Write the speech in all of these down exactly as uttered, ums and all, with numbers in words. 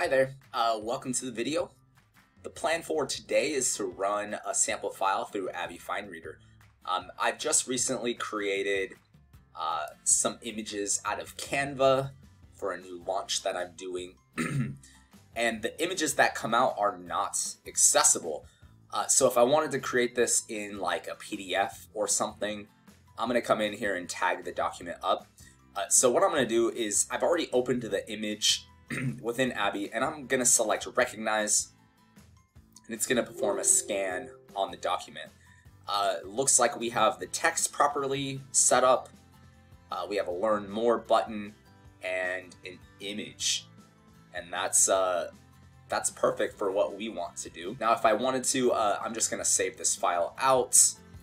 Hi there, uh, welcome to the video. The plan for today is to run a sample file through Abbyy FineReader. Um, I've just recently created uh, some images out of Canva for a new launch that I'm doing, and the images that come out are not accessible. Uh, so if I wanted to create this in like a P D F or something, I'm going to come in here and tag the document up. Uh, so what I'm going to do is I've already opened the image within Abbyy, and I'm going to select recognize, and it's going to perform a scan on the document. Uh, looks like we have the text properly set up. Uh, we have a learn more button and an image, and that's uh, that's perfect for what we want to do. Now if I wanted to, uh, I'm just going to save this file out.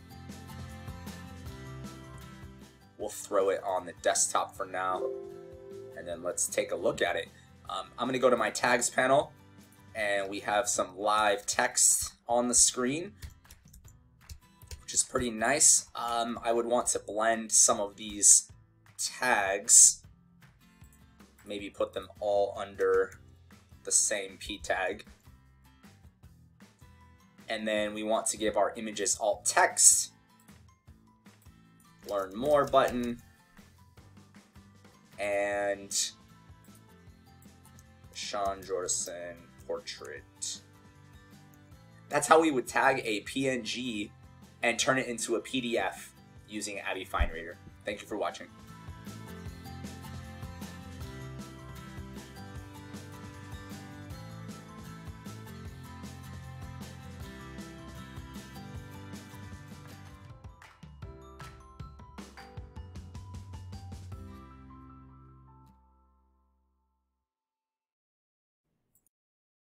We'll throw it on the desktop for now, and then let's take a look at it. Um, I'm going to go to my tags panel, and we have some live text on the screen, which is pretty nice. Um, I would want to blend some of these tags, maybe put them all under the same P tag. And then we want to give our images alt text, learn more button, and Sean Jordison portrait. That's how we would tag a P N G and turn it into a P D F using Abbyy FineReader. Thank you for watching.